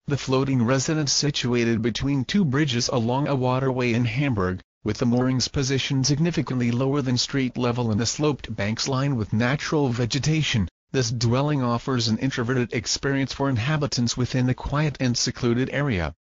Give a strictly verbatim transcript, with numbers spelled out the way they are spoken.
The floating residence situated between two bridges along a waterway in Hamburg, with the moorings positioned significantly lower than street level and the sloped banks lined with natural vegetation. This dwelling offers an introverted experience for inhabitants within a quiet and secluded area.